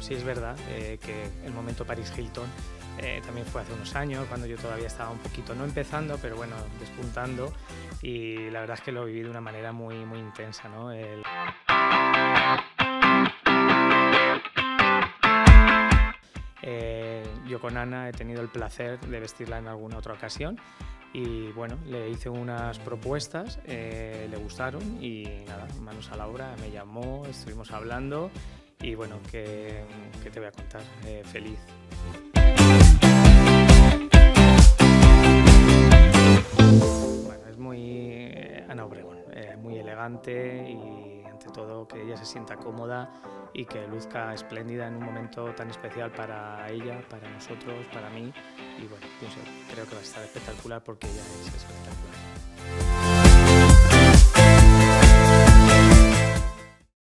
sí es verdad que el momento Paris Hilton también fue hace unos años, cuando yo todavía estaba un poquito, no empezando, pero bueno, despuntando, y la verdad es que lo viví de una manera muy, muy intensa, ¿no? Yo con Ana he tenido el placer de vestirla en alguna otra ocasión y bueno, le hice unas propuestas, le gustaron y nada, manos a la obra, me llamó, estuvimos hablando y bueno, ¿qué te voy a contar? Feliz. Bueno, es muy Ana Obregón, muy elegante y ante todo que ella se sienta cómoda y que luzca espléndida en un momento tan especial para ella, para nosotros, para mí y bueno, creo que va a estar espectacular porque ella es espectacular.